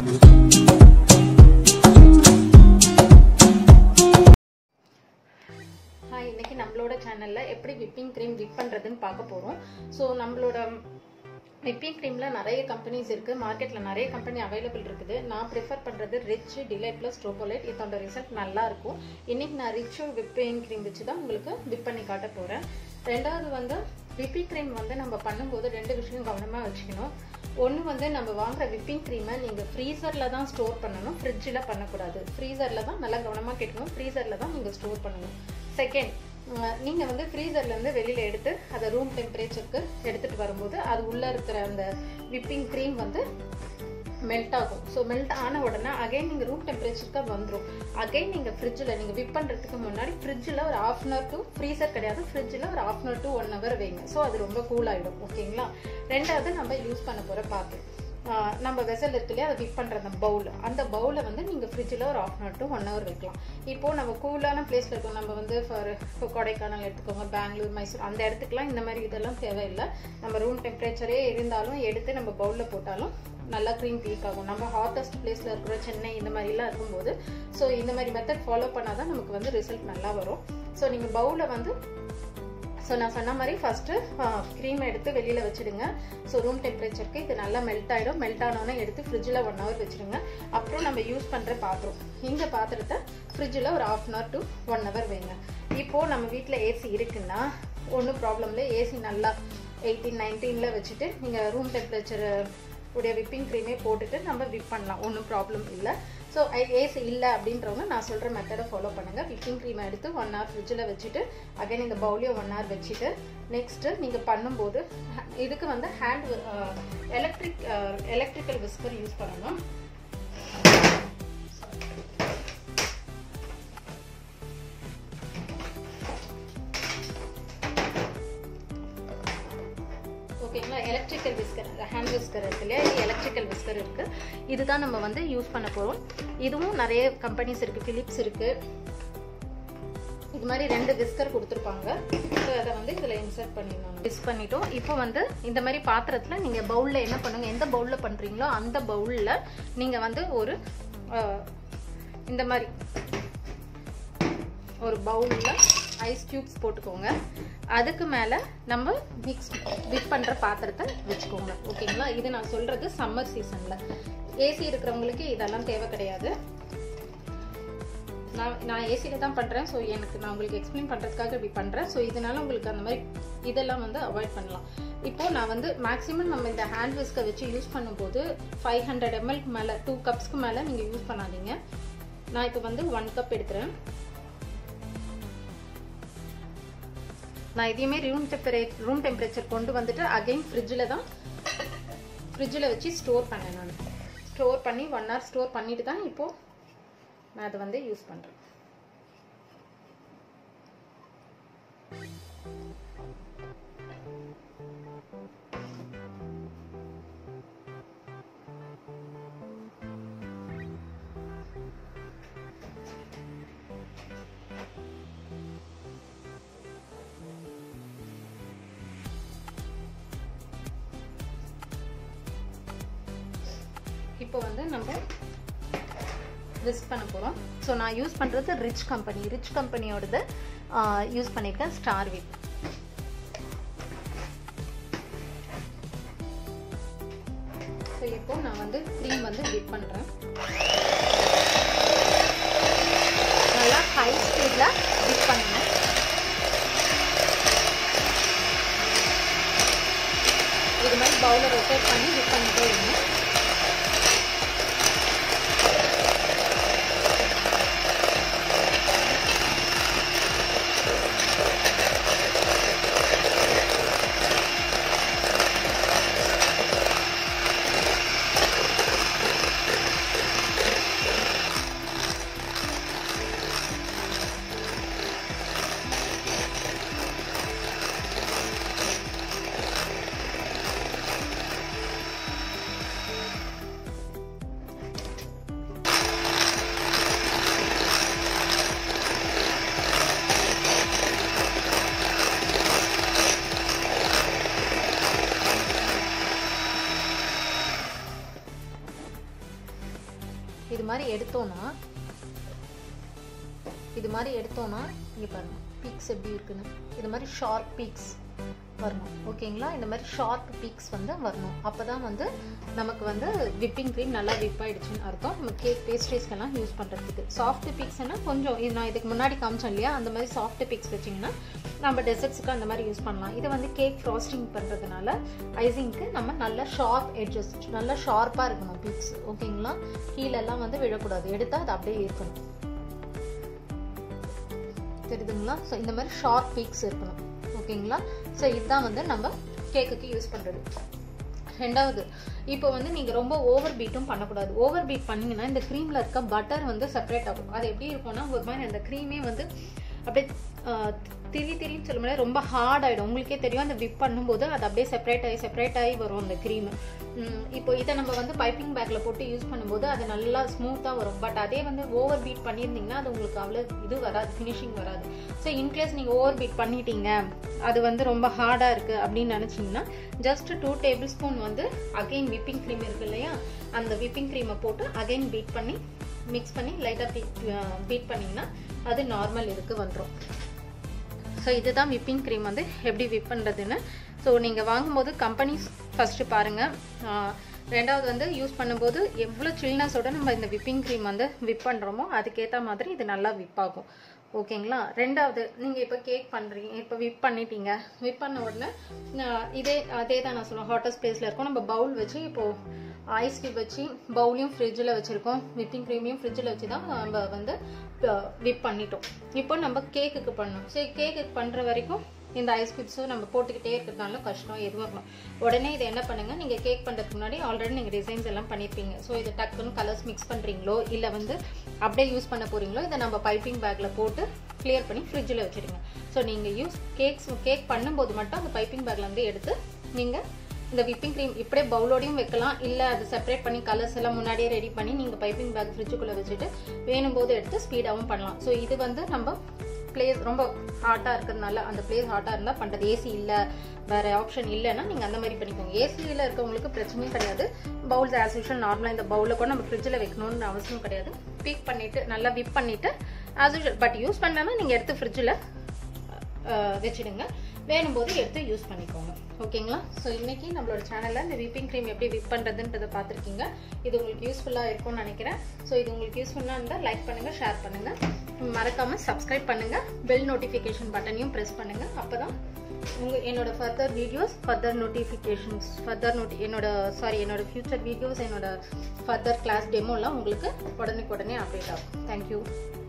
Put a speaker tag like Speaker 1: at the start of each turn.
Speaker 1: இன்னைக்கு நம்மளோட சேனல்ல எப்படி விப்பிங் கிரீம் விப் பண்றதுன்னு பார்க்க போறோம். ஸோ நம்மளோட விப்பிங் கிரீம்ல நிறைய கம்பெனிஸ் இருக்கு, மார்க்கெட்ல நிறைய கம்பெனி அவைலபிள் இருக்குது. நான் ப்ரிஃபர் பண்றது ரிச், டிலைட் பிளஸ் ஸ்ட்ரோபோலைட். இதோட ரிசல்ட் நல்லா இருக்கும். இன்னைக்கு நான் ரிச் விப்பிங் கிரீம் வச்சு தான் உங்களுக்கு விப் பண்ணி காட்ட போறேன். ரெண்டாவது வந்து விப்பிங் கிரீம் வந்து நம்ம பண்ணும்போது ரெண்டு விஷயம் கவனமா வச்சுக்கணும். ஒன்று வந்து நம்ம வாங்குற விப்பிங் க்ரீமை நீங்கள் ஃப்ரீசரில் தான் ஸ்டோர் பண்ணணும், ஃப்ரிட்ஜில் பண்ணக்கூடாது. ஃப்ரீசரில் தான் நல்லா கவனமாக கேட்கணும், ஃப்ரீசரில் தான் நீங்கள் ஸ்டோர் பண்ணணும். செகண்ட், நீங்கள் வந்து ஃப்ரீசர்லேருந்து வெளியில் எடுத்து அதை ரூம் டெம்பரேச்சருக்கு எடுத்துகிட்டு வரும்போது அது உள்ளே இருக்கிற அந்த விப்பிங் க்ரீம் வந்து மெல்ட் ஆகும். ஸோ மெல்ட் ஆன உடனே அகைன் நீங்கள் ரூம் டெம்பரேச்சருக்கு வந்துடும். அகைன் நீங்கள் ஃப்ரிட்ஜில் நீங்கள் விப் பண்ணுறதுக்கு முன்னாடி ஃப்ரிட்ஜில் ஒரு ½ hour டு, ஃப்ரீசர் கிடையாது, ஃப்ரிட்ஜில் ஒரு ½ hour டு 1 hour வைங்க. ஸோ அது ரொம்ப கூல் ஆகிடும். ஓகேங்களா? ரெண்டாவது நம்ம யூஸ் பண்ண போகிற பாத்திரம், நம்ம வெசல் இருக்கு இல்லையா, அதை விப் பண்ணுற அந்த பவுல், அந்த பவுலை வந்து நீங்கள் ஃப்ரிட்ஜில் ஒரு ½ hour டு 1 hour வைக்கலாம். இப்போது நம்ம கூலான பிளேஸில் இருக்கோம், நம்ம வந்து இப்போ கொடைக்கானல் எடுத்துக்கோங்க, பெங்களூர், மைசூர், அந்த இடத்துக்குலாம் இந்த மாதிரி இதெல்லாம் தேவையில்லை. நம்ம ரூம் டெம்பரேச்சரே இருந்தாலும் எடுத்து நம்ம பவுலில் போட்டாலும் நல்லா க்ரீம் பீக் ஆகும். நம்ம ஹாட்டஸ்ட் பிளேஸில் இருக்கிற சென்னை இந்த மாதிரிலாம் இருக்கும்போது ஸோ இந்த மாதிரி மெத்தட் ஃபாலோ பண்ணால் தான் நமக்கு வந்து ரிசல்ட் நல்லா வரும். ஸோ நீங்கள் பவுலை வந்து நான் சொன்ன மாதிரி ஃபர்ஸ்ட்டு க்ரீமை எடுத்து வெளியில் வச்சுடுங்க. ஸோ ரூம் டெம்பரேச்சருக்கு இது நல்லா மெல்ட் ஆகிடும். மெல்ட் ஆனோன்னே எடுத்து ஃப்ரிட்ஜில் 1 hour வச்சுடுங்க. அப்புறம் நம்ம யூஸ் பண்ணுற பாத்திரம், இந்த பாத்திரத்தை ஃப்ரிட்ஜில் ஒரு ½ hour டு 1 hour வைங்க. இப்போது நம்ம வீட்டில் ஏசி இருக்குன்னா ஒன்றும் ப்ராப்ளம் இல்லை. ஏசி நல்லா 18, 19 வச்சுட்டு நீங்கள் ரூம் டெம்பரேச்சர் உடைய விப்பிங் க்ரீமே போட்டுட்டு நம்ம விப் பண்ணலாம், ஒன்றும் ப்ராப்ளம் இல்லை. ஸோ ஏசி இல்லை அப்படின்றவங்க நான் சொல்கிற மெத்தடை ஃபாலோ பண்ணுங்கள். விப்பிங் க்ரீமை எடுத்து 1 hour ஃப்ரிட்ஜில் வச்சுட்டு அகைன் இந்த பவுலையும் 1 hour வச்சுட்டு நெக்ஸ்ட்டு நீங்கள் பண்ணும்போது இதுக்கு வந்து எலக்ட்ரிக்கல் விஸ்கர் யூஸ் பண்ணணும். ஓகேங்களா? எலக்ட்ரிக்கல் விஸ்கர், ஹேண்ட் விஸ்கர் இருக்கு இல்லையா, இது எலக்ட்ரிக்கல் விஸ்கர் இருக்குது. இதுதான் நம்ம வந்து யூஸ் பண்ண போகிறோம். இதுவும் நிறைய கம்பெனிஸ் இருக்குது, பிலிப்ஸ் இருக்குது. இது மாதிரி 2 விஸ்கர் கொடுத்துருப்பாங்க. ஸோ அதை வந்து இதில் இன்சர்ட் பண்ணிடணும். மிக்ஸ் பண்ணிட்டோம். இப்போ வந்து இந்த மாதிரி பாத்திரத்தில் நீங்கள் பவுலில் என்ன பண்ணுங்க, எந்த பவுலில் பண்ணுறீங்களோ அந்த பவுலில் நீங்கள் வந்து ஒரு இந்த மாதிரி ஒரு பவுலில் ஐஸ் கியூப்ஸ் போட்டுக்கோங்க. அதுக்கு மேலே நம்ம விப் பண்ணுற பாத்திரத்தை வச்சுக்கோங்க. ஓகேங்களா? இது நான் சொல்கிறது சம்மர் சீசனில். ஏசி இருக்கிறவங்களுக்கு இதெல்லாம் தேவை கிடையாது. நான் ஏசியில் தான் பண்ணுறேன். ஸோ நான் உங்களுக்கு எக்ஸ்பிளைன் பண்ணுறதுக்காக இப்படி பண்ணுறேன். ஸோ இதனால உங்களுக்கு அந்த மாதிரி இதெல்லாம் வந்து அவாய்ட் பண்ணலாம். இப்போது நான் வந்து மேக்ஸிமம் நம்ம இந்த ஹேண்ட் விஸ்கை வச்சு யூஸ் பண்ணும்போது 500 ml மேலே, 2 cups மேலே நீங்கள் யூஸ் பண்ணாதீங்க. நான் இப்போ வந்து 1 cup எடுத்துகிறேன். நான் இதையுமே ரூம் டெம்பரேச்சர் கொண்டு வந்துட்டு அகைன் ஃப்ரிட்ஜில் வச்சு ஸ்டோர் பண்ணேன். நான் ஸ்டோர் பண்ணி 1 hour ஸ்டோர் பண்ணிட்டு தான் இப்போது நான் அதை வந்து யூஸ் பண்ணுறேன். இப்போ வந்து நம்ம விஸ்க் பண்ண போகிறோம். ஸோ நான் யூஸ் பண்ணுறது ரிச் கம்பெனியோடது யூஸ் பண்ணியிருக்கேன், ஸ்டார் விப். ஸோ இப்போ நான் வந்து க்ரீம் வந்து விப் பண்ணுறேன். நல்லா ஹை ஸ்பீடில் விப் பண்ணணும். இது மாதிரி பவுலை ரொட்டேட் பண்ணி விப் பண்ணிட்டே இருக்கணும். இது மாதிரி எடுத்தோம்னா இங்கே பாருங்க பீக்ஸ் எப்படி இருக்குன்னு, இது மாதிரி ஷார்ப் பீக்ஸ் வரணும். ஓகேங்களா, இந்த மாதிரி ஷார்ப் பீக்ஸ் வந்து வரணும். அப்போ தான் வந்து நமக்கு வந்து விப்பிங் க்ரீம் நல்லா விப் ஆகிடுச்சுன்னு அர்த்தம். நம்ம கேக் பேஸ்ட்ரீஸ்க்கெல்லாம் யூஸ் பண்ணுறதுக்கு. சாஃப்ட் பீக்ஸ்னா கொஞ்சம் இது நான் இதுக்கு முன்னாடி காமிச்சேன் இல்லையா, அந்த மாதிரி சாஃப்ட் பீக்ஸ் வச்சிங்கன்னா நம்ம டெசர்ட்ஸுக்கு அந்த மாதிரி யூஸ் பண்ணலாம். இது வந்து கேக் ஃப்ராஸ்டிங் பண்ணுறதுனால ஐசிங்க்கு நம்ம நல்ல ஷார்ப் எட்ஜஸ், நல்லா ஷார்ப்பாக இருக்கணும் பீக்ஸ். ஓகேங்களா, கீழெல்லாம் வந்து விழக்கூடாது, எடுத்தால் அது அப்படியே இருக்கணும். தெரியுதுங்களா? ஸோ இந்த மாதிரி ஷார்ப் பீக்ஸ் இருக்கணும். ஓகேங்களா, ஸோ இதுதான் வந்து நம்ம கேக்குக்கு யூஸ் பண்ணுறது. ரெண்டாவது, இப்போ வந்து நீங்கள் ரொம்ப ஓவர் பீட்டும் பண்ணக்கூடாது. ஓவர் பீட் பண்ணிங்கன்னா இந்த க்ரீமில் இருக்க பட்டர் வந்து செப்பரேட் ஆகும். அது எப்படி இருக்கும்னா ஒரு மாதிரி அந்த க்ரீமே வந்து அப்படியே திரின்னு சொல்ல முடியாது, ரொம்ப ஹார்ட் ஆகிடும். உங்களுக்கே தெரியும், அந்த விப் பண்ணும்போது அது அப்படியே செப்பரேட் ஆகி வரும் அந்த க்ரீமு. இப்போ இதை நம்ம வந்து பைப்பிங் பேக்கில் போட்டு யூஸ் பண்ணும்போது அது நல்லா ஸ்மூத்தாக வரும். பட் அதே வந்து ஓவர் பீட் பண்ணியிருந்தீங்கன்னா அது உங்களுக்கு அவ்வளோ இது வராது, ஃபினிஷிங் வராது. ஸோ இன்கேஸ் நீங்கள் ஓவர் பீட் பண்ணிட்டீங்க, அது வந்து ரொம்ப ஹார்டாக இருக்குது அப்படின்னு நினச்சிங்கன்னா ஜஸ்ட் 2 டேபிள் ஸ்பூன் வந்து அகெயின் விப்பிங் க்ரீம் இருக்குது இல்லையா, அந்த விப்பிங் க்ரீமை போட்டு அகெயின் பீட் பண்ணி மிக்ஸ் பண்ணி லைட்டாக பீட் பண்ணிங்கன்னா அது நார்மல் இதுக்கு வந்துடும். ஸோ இதுதான் விப்பிங் க்ரீம் வந்து எப்படி விப் பண்ணுறதுன்னு. ஸோ நீங்கள் வாங்கும்போது கம்பெனிஸ் ஃபஸ்ட்டு பாருங்கள். ரெண்டாவது வந்து யூஸ் பண்ணும்போது எவ்வளோ சில்னஸோட நம்ம இந்த விப்பிங் க்ரீம் வந்து விப் பண்ணுறோமோ அதுக்கேற்ற மாதிரி இது நல்லா விப் ஆகும். ஓகேங்களா, ரெண்டாவது நீங்கள் இப்போ கேக் பண்ணுறீங்க, இப்போ விப் பண்ணிட்டீங்க. விப் பண்ண உடனே அதே தான் நான் சொல்லுவேன், ஹாட்டஸ்ட் பிளேஸில் இருக்கும். நம்ம பவுல் வச்சு இப்போது ஐஸ் கியூப் வச்சு பவுலையும் ஃப்ரிட்ஜில் வச்சுருக்கோம், விப்பிங் க்ரீமையும் ஃப்ரிட்ஜில் வச்சு தான் நம்ம வந்து விப் பண்ணிட்டோம். இப்போ நம்ம கேக்குக்கு பண்ணணும். சரி, கேக்குக்கு பண்ணுற வரைக்கும் இந்த ஐஸ் கியூப்ஸும் நம்ம போட்டுக்கிட்டே இருக்கிறதுனால கஷ்டம் எதுவும் இருக்கும். உடனே இதை என்ன பண்ணுங்கள், நீங்கள் கேக் பண்ணுறதுக்கு முன்னாடி ஆல்ரெடி நீங்கள் டிசைன்ஸ் எல்லாம் பண்ணியிருப்பீங்க. ஸோ இதை டக்குன்னு கலர்ஸ் மிக்ஸ் பண்ணுறீங்களோ இல்லை வந்து அப்படியே யூஸ் பண்ண போகிறீங்களோ, இதை நம்ம பைப்பிங் பேக்கில் போட்டு கிளியர் பண்ணி ஃப்ரிட்ஜில் வச்சுருங்க. ஸோ நீங்கள் கேக் பண்ணும்போது மட்டும் அந்த பைப்பிங் பேக்கில் வந்து எடுத்து நீங்கள் இந்த விப்பிங் க்ரீம் இப்படியே பவுலோடையும் வைக்கலாம், இல்லை அது செப்பரேட் பண்ணி கலர்ஸ் எல்லாம் முன்னாடியே ரெடி பண்ணி நீங்கள் பைப்பிங் பேக் ஃப்ரிட்ஜுக்குள்ளே வச்சுட்டு வேணும் போது எடுத்து ஸ்பீடாகவும் பண்ணலாம். ஸோ இது வந்து நம்ம பிளேஸ் ரொம்ப ஹாட்டாக இருக்கிறதுனால, அந்த பிளேஸ் ஹாட்டாக இருந்தால் பண்ணுறது, ஏசி இல்லை வேறு ஆப்ஷன் இல்லைன்னா நீங்கள் அந்த மாதிரி பண்ணிக்கோங்க. ஏசியில் இருக்கவங்களுக்கு பிரச்சனையும் கிடையாது. பவுல்ஸ் ஆஸ் யூஷுவல் நார்மலாக இந்த பவுலில் கூட நம்ம ஃப்ரிட்ஜில் வைக்கணும்னு அவசியம் கிடையாது. பீக் பண்ணிவிட்டு நல்லா விப் பண்ணிவிட்டு ஆஸ் யூஷுவல், பட் யூஸ் பண்ணலன்னா நீங்கள் எடுத்து ஃப்ரிட்ஜில் வச்சுடுங்க, வேணும் போது எடுத்து யூஸ் பண்ணிக்கோங்க. ஓகேங்களா, ஸோ இன்றைக்கி நம்மளோட சேனலில் இந்த விப்பிங் க்ரீம் எப்படி விப் பண்ணுறதுன்றதை பார்த்துருக்கீங்க. இது உங்களுக்கு யூஸ்ஃபுல்லாக இருக்கும்னு நினைக்கிறேன். ஸோ இது உங்களுக்கு யூஸ்ஃபுல்லாக இருந்தால் லைக் பண்ணுங்கள், ஷேர் பண்ணுங்கள், மறக்காமல் சப்ஸ்கிரைப் பண்ணுங்கள், பெல் நோட்டிஃபிகேஷன் பட்டனையும் ப்ரெஸ் பண்ணுங்கள். அப்போ தான் என்னோட ஃபர்தர் வீடியோஸ், ஃபர்தர் நோட்டிஃபிகேஷன்ஸ், என்னோட ஃபியூச்சர் வீடியோஸ், என்னோட ஃபர்தர் கிளாஸ் டெமோலாம் உங்களுக்கு உடனே அப்டேட் ஆகும். தேங்க்யூ.